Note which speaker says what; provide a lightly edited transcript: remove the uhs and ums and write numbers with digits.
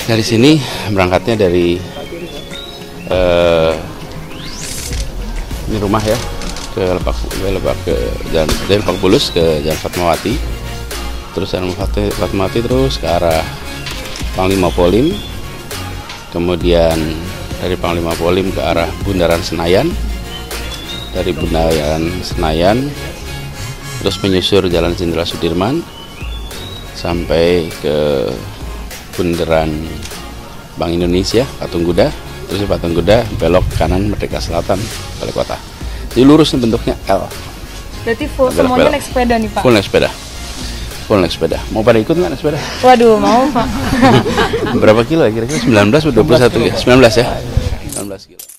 Speaker 1: Dari sini berangkatnya dari ini rumah ya, ke jalan dari Lebak Bulus ke Jalan Fatmawati, terus Jalan Fatmawati terus ke arah Panglima Polim, kemudian dari Panglima Polim ke arah Bundaran Senayan, dari Bundaran Senayan terus menyusur Jalan Jenderal Sudirman sampai ke Bundaran Bank Indonesia, Patung Kuda, terus di Patung Kuda belok kanan Merdeka Selatan, Balai Kota. Jadi lurus nih bentuknya L.
Speaker 2: Berarti full semuanya naik sepeda nih Pak?
Speaker 1: Full naik sepeda. Full naik sepeda. Mau pada ikut nggak naik sepeda?
Speaker 2: Waduh, mau Pak.
Speaker 1: Berapa kilo ya kira-kira? 19 atau 21 ya? 19 ya? 19 kilo.